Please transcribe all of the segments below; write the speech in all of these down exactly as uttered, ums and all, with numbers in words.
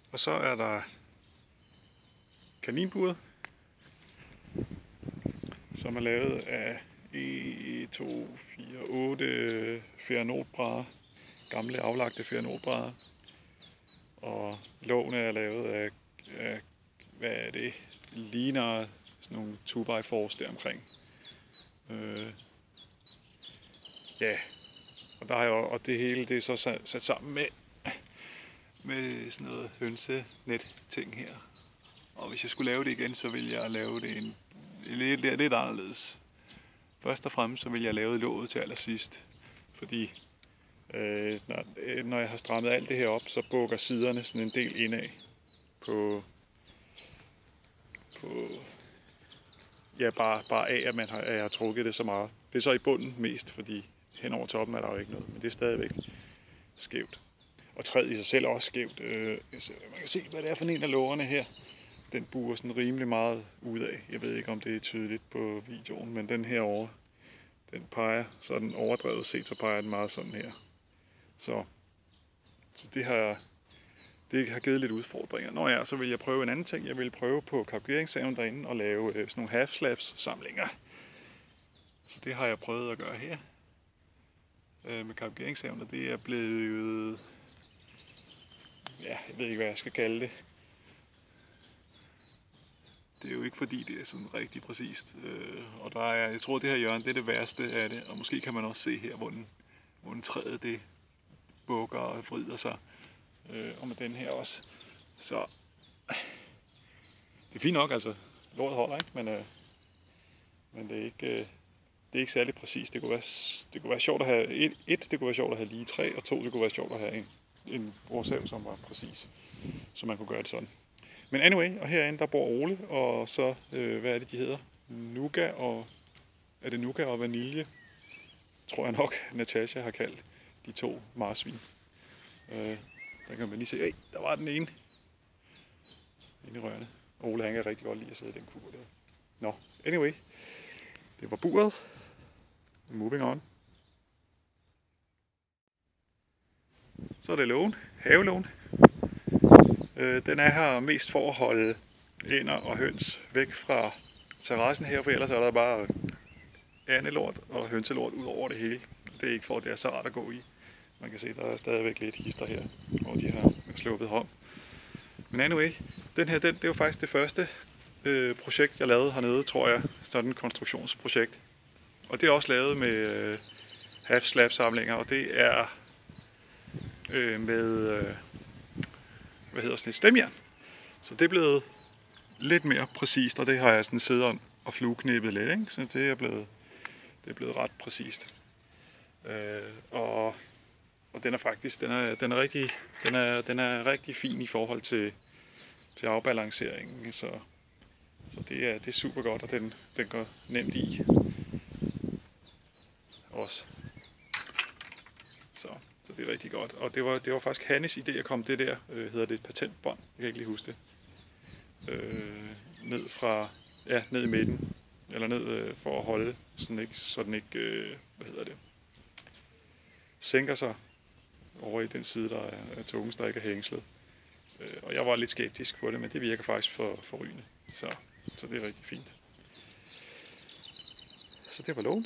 Og så er der kaninburet, som er lavet af en, to, fire, otte Fehrenolbrædder, gamle aflagte Fehrenolbrædder. Og lågene er lavet af, af hvad er det, ligner sådan nogle to by fours der omkring. Øh, ja, og, der er jo, og det hele det er så sat, sat sammen med, med sådan noget hønsenet ting her. Og hvis jeg skulle lave det igen, så ville jeg lave det en, lidt, lidt, lidt anderledes. Først og fremmest så ville jeg lave låget til allersidst, fordi øh, når, når jeg har strammet alt det her op, så bukker siderne sådan en del indad på, på ja, bare, bare af, at, man har, at jeg har trukket det så meget. Det er så i bunden mest, fordi hen over toppen er der jo ikke noget, men det er stadigvæk skævt. Og træet i sig selv er også skævt. Øh, man kan se, hvad det er for en af lågerne her. Den buer sådan rimelig meget ud af. Jeg ved ikke, om det er tydeligt på videoen, men den her over, den peger sådan overdrevet set, så peger den meget sådan her. Så, så det, har, det har givet lidt udfordringer. Nå ja, så vil jeg prøve en anden ting. Jeg vil prøve på kapgeringssaven derinde og lave øh, sådan nogle half slabs samlinger. Så det har jeg prøvet at gøre her øh, med kapgeringssaven, og det er blevet, ja, jeg ved ikke, hvad jeg skal kalde det. Det er jo ikke fordi, det er sådan rigtig præcist. Øh, og der er, jeg tror, det her hjørne, det er det værste af det. Og måske kan man også se her, hvor den, hvor den træet, det bukker og vrider sig. Øh, og med den her også. Så det er fint nok, altså. Lortet holder, ikke? Men, øh, men det er ikke, øh, det er ikke særlig præcist. Det kunne være, det kunne være sjovt at have et, et, det kunne være sjovt at have lige træ, og to, det kunne være sjovt at have en, en rorsav, som var præcis. Så man kunne gøre det sådan. Men anyway, og herinde der bor Ole, og så, øh, hvad er det, de hedder? Nougat og, er det Nougat og vanilje? Tror jeg nok, Natasha har kaldt de to marsvin. Øh, der kan man lige se, hey, der var den ene. Inde i rørene. Ole, han kan rigtig godt lide at sidde i den kur der. Nå, anyway. Det var buret. Moving on. Så er det lågen. Havelågen. Den er her mest for at holde ænder og høns væk fra terrassen her, for ellers er der bare andelort og hønselort ud over det hele. Det er ikke for, at det er så rart at gå i. Man kan se, at der er stadigvæk lidt hister her, hvor de har sluppet om. Men anyway, den her, den, det er jo faktisk det første øh, projekt, jeg lavede hernede, tror jeg. Sådan et konstruktionsprojekt. Og det er også lavet med øh, half slab samlinger, og det er øh, med... Øh, hvad hedder sådan et stemjern. Så det er blevet lidt mere præcist, og det har jeg sådan siddet og flueknippet lidt, ikke? Så det er blevet, det er blevet ret præcist. Øh, og, og den er faktisk, den er, den er rigtig, den er, den er rigtig fin i forhold til, til afbalanceringen, så, så det er, det er super godt, og den, den går nemt i også. Så. Så det er rigtig godt. Og det var, det var faktisk Hannes idé at komme det der, øh, hedder det et patentbånd, jeg kan ikke lige huske det, øh, ned fra, ja, ned i midten, eller ned øh, for at holde, sådan ikke, så den ikke, øh, hvad hedder det, sænker sig over i den side, der er, er tungens, der ikke er hængslet. Øh, og jeg var lidt skeptisk på det, men det virker faktisk for forrygende, så, så det er rigtig fint. Så det var lågen.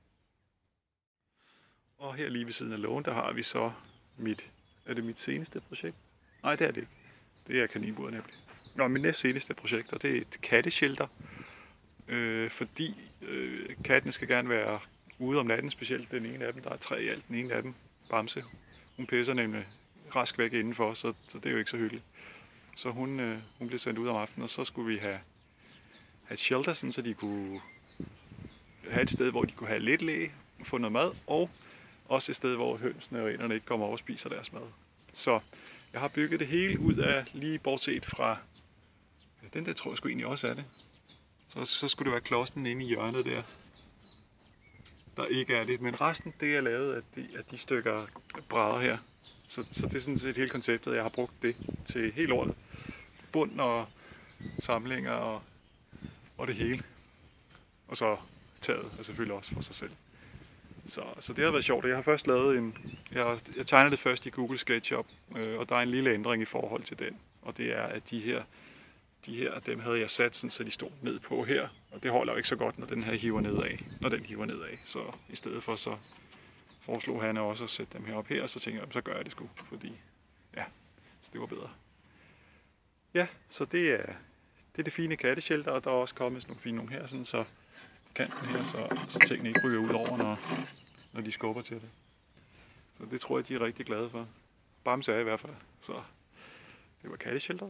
Og her lige ved siden af lågen, der har vi så mit, er det mit seneste projekt? Nej, det er det ikke. Det er kaninburet nemlig. Nå, mit næst seneste projekt, og det er et katteshelter. Øh, fordi øh, kattene skal gerne være ude om natten, specielt den ene af dem. Der er tre i alt, den ene af dem, Bamse. Hun pisser nemlig rask væk indenfor, så, så det er jo ikke så hyggeligt. Så hun, øh, hun blev sendt ud om aftenen, og så skulle vi have, have et shelter, sådan, så de kunne have et sted, hvor de kunne have lidt læ, få noget mad, og også et sted, hvor hønsene og ænderne ikke kommer over og spiser deres mad. Så jeg har bygget det hele ud af, lige bortset fra, ja, den der tror jeg sgu egentlig også er det. Så, så skulle det være klodsen inde i hjørnet der, der ikke er det. Men resten, det er lavet af de, af de stykker brædder her. Så, så det er sådan set hele konceptet, jeg har brugt det til hele året. Bund og samlinger og, og det hele. Og så taget er selvfølgelig også for sig selv. Så, så det har været sjovt. Jeg har først lavet en, jeg, jeg tegnede det først i Google SketchUp, øh, og der er en lille ændring i forhold til den. Og det er, at de her, de her, dem havde jeg sat sådan, så de stod ned på her. Og det holder jo ikke så godt, når den her hiver nedad, når den hiver nedad. Så i stedet for, så foreslog han også at sætte dem her op her, og så tænkte jeg, så gør jeg det sgu, fordi ja, så det var bedre. Ja, så det er det, er det fine katteshelter, og der er også kommet sådan nogle fine nogle her, sådan, så kanten her, så, så tingene ikke ryger ud over, når, når de skubber til det. Så det tror jeg, de er rigtig glade for. Bamse er i hvert fald. Så det var katteshelteret.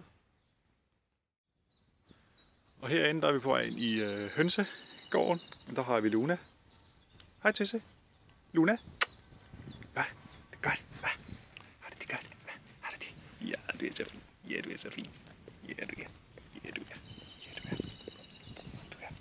Og herinde der er vi på vej ind i øh, hønsegården, og der har vi Luna. Hej Tisse. Luna. Hvad? Det er godt. Hvad? Har det det godt? Hvad? Har det det? Ja, du er så fin. Ja, du er så fin. Ja, du er. Ja, du er. Ja, du er. Du er.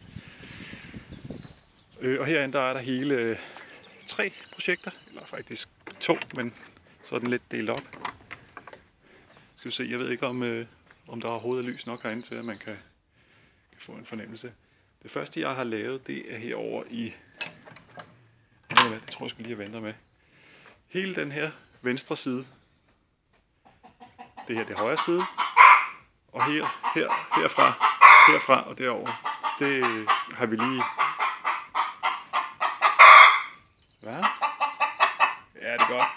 Øh, og herinde der er der hele øh, tre projekter, eller faktisk to, men så er den lidt delt op. Skal vi se, jeg ved ikke om, øh, om der er overhovedet lys nok herinde til, at man kan, kan få en fornemmelse. Det første jeg har lavet, det er herover i, det tror jeg, jeg skulle lige have ventet med. Hele den her venstre side, det her det højre side, og her, her, herfra, herfra og derover, det har vi lige. Hvad? Ja, det er godt.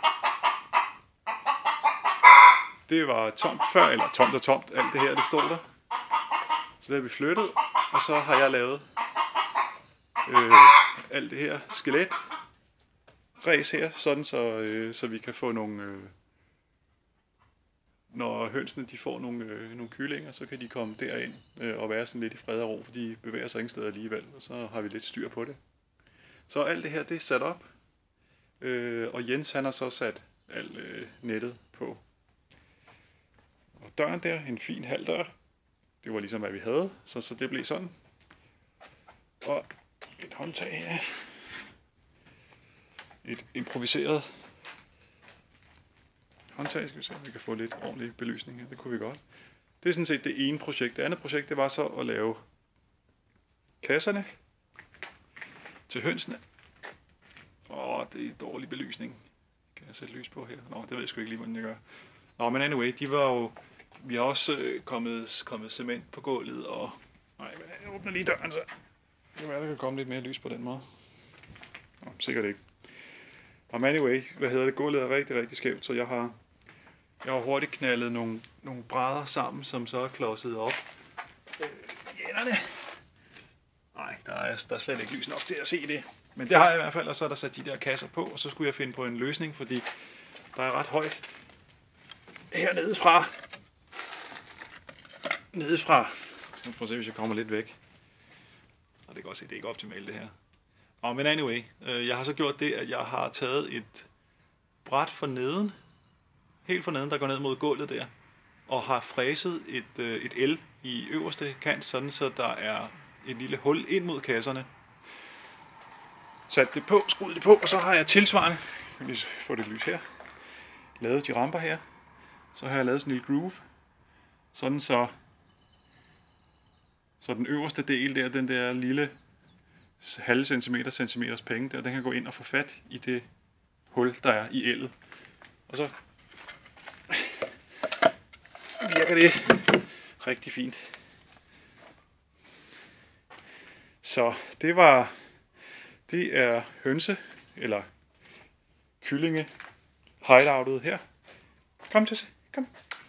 Det var tomt før, eller tomt og tomt, alt det her, det stod der. Så det har vi flyttet, og så har jeg lavet øh, alt det her skelet ræs her, sådan så, øh, så vi kan få nogle, øh, når hønsene de får nogle, øh, nogle kyllinger, så kan de komme derind øh, og være sådan lidt i fred og ro, for de bevæger sig ingen steder alligevel, og så har vi lidt styr på det. Så alt det her, det er sat op, øh, og Jens han har så sat alt øh, nettet på. Og døren der, en fin halv dør, det var ligesom hvad vi havde, så, så det blev sådan. Og et håndtag her. Et improviseret håndtag, skal vi se, om vi kan få lidt ordentlig belysning her, det kunne vi godt. Det er sådan set det ene projekt. Det andet projekt, det var så at lave kasserne til hønsene. Åh, det er dårlig belysning. Kan jeg sætte lys på her? Nå, det ved jeg sgu ikke lige, hvordan jeg gør. Nå, men anyway, de var jo, vi har også øh, kommet, kommet cement på gulvet, og nej, men jeg åbner lige døren, så det kan være, der kan komme lidt mere lys på den måde. Nå, sikkert ikke. Og anyway, hvad hedder det, gulvet er rigtig, rigtig skævt, så jeg har, jeg har hurtigt knaldet nogle, nogle brædder sammen, som så er klodset op. Øh, jænderne. Nej, der er, der er slet ikke lys nok til at se det. Men det har jeg i hvert fald, og så er der sat de der kasser på, og så skulle jeg finde på en løsning, fordi der er ret højt hernede fra. Nede fra. Så prøv at se, hvis jeg kommer lidt væk. Og det kan også se, det er ikke optimalt det her. Nå, men anyway, jeg har så gjort det, at jeg har taget et bræt for neden, helt for neden, der går ned mod gulvet der, og har fræset et, et el i øverste kant, sådan så der er et lille hul ind mod kasserne. Sat det på, skruet det på, og så har jeg tilsvarende, jeg vil få det lys her, lavet de ramper her. Så har jeg lavet sådan en lille groove, sådan så, så den øverste del der, den der lille halve centimeter, centimeters penge der, den kan gå ind og få fat i det hul, der er i ellet. Og så virker det rigtig fint. Så det var, det er hønse, eller kyllinge hideoutet her. Kom til sig, kom.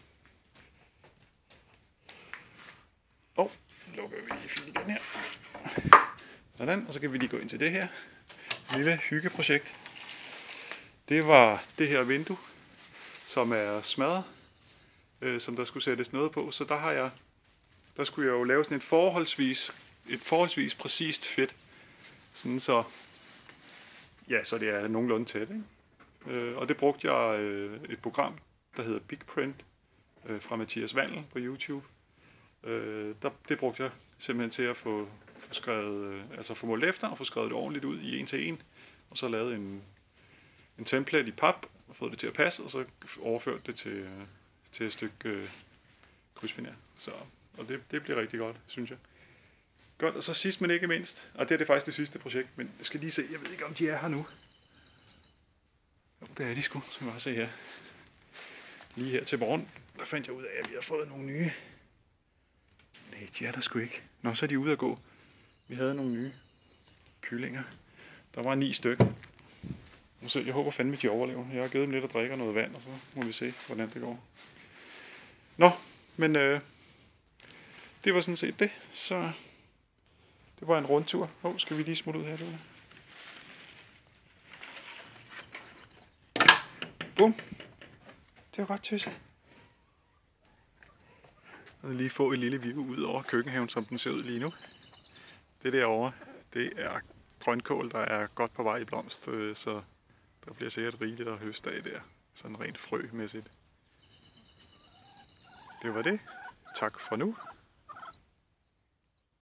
Og oh, nu lukker vi lige fint igen her. Sådan, og så kan vi lige gå ind til det her lille hyggeprojekt. Det var det her vindue, som er smadret, øh, som der skulle sættes noget på. Så der har jeg, der skulle jeg jo lave sådan et forholdsvis, et forholdsvis præcist fedt, sådan så, ja, så det er nogenlunde tæt, ikke? Øh, og det brugte jeg øh, et program, der hedder Big Print, øh, fra Mathias Vandel på YouTube. Øh, der, det brugte jeg simpelthen til at få, få skrevet, øh, altså få målt efter og få skrevet det ordentligt ud i en til en, og så lavet en, en template i pap og fået det til at passe, og så overført det til, øh, til et stykke øh, krydsfiner. Så, og det, det bliver rigtig godt, synes jeg. Godt, og så sidst men ikke mindst, og det er det faktisk det sidste projekt, men jeg skal lige se, jeg ved ikke om de er her nu. Jo, det er de sgu, så vi bare se her. Lige her til morgen, der fandt jeg ud af, at vi har fået nogle nye. Nej, de er der sgu ikke. Nå, så er de ude at gå. Vi havde nogle nye kyllinger. Der var ni stykker. Se, jeg håber fandme, de overlever. Jeg har givet dem lidt at drikke og noget vand, og så må vi se, hvordan det går. Nå, men øh, det var sådan set det. Så det var en rundtur. Åh, oh, skal vi lige smutte ud her, Luna? Bum. Det var godt, tøsse. Jeg vil lige få et lille view ud over køkkenhaven, som den ser ud lige nu. Det derovre, det er grønkål, der er godt på vej i blomst, så der bliver sikkert rigeligt at høste af der. Sådan rent frømæssigt. Det var det. Tak for nu.